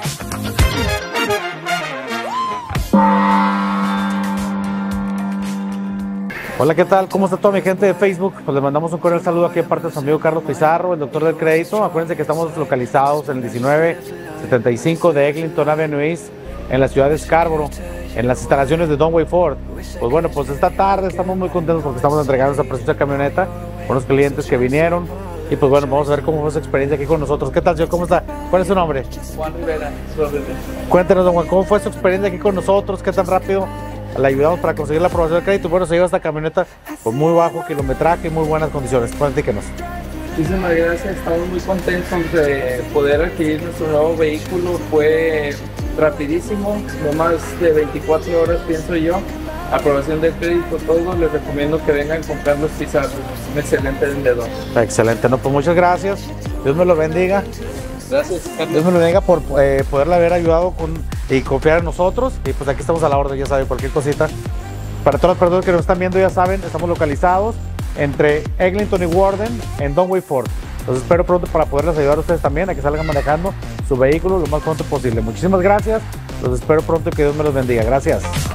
Hola, ¿qué tal? ¿Cómo está toda mi gente de Facebook? Pues les mandamos un cordial saludo aquí de parte de su amigo Carlos Pizarro, el doctor del crédito. Acuérdense que estamos localizados en el 1975 de Eglinton Avenue East, en la ciudad de Scarborough, en las instalaciones de Donway Ford. Pues bueno, pues esta tarde estamos muy contentos porque estamos entregando esta preciosa camioneta con los clientes que vinieron. Y pues bueno, vamos a ver cómo fue su experiencia aquí con nosotros. ¿Qué tal, señor? ¿Cómo está? ¿Cuál es su nombre? Juan Rivera. Cuéntenos, don Juan, ¿cómo fue su experiencia aquí con nosotros? ¿Qué tan rápido le ayudamos para conseguir la aprobación del crédito? Bueno, se lleva esta camioneta con muy bajo kilometraje y muy buenas condiciones. Platíquenos. Muchísimas gracias, estamos muy contentos de poder adquirir nuestro nuevo vehículo. Fue rapidísimo, no más de 24 horas, pienso yo. Aprobación del crédito, todo. Les recomiendo que vengan con Carlos Pizarro, un excelente vendedor. Excelente, no, pues muchas gracias. Dios me lo bendiga. Gracias, Carlos. Dios me lo bendiga por poderle haber ayudado y confiar en nosotros. Y pues aquí estamos a la orden, ya saben, cualquier cosita. Para todas las personas que nos están viendo, ya saben, estamos localizados entre Eglinton y Warden en Donway Ford. Los espero pronto para poderles ayudar a ustedes también a que salgan manejando su vehículo lo más pronto posible. Muchísimas gracias. Los espero pronto y que Dios me los bendiga. Gracias.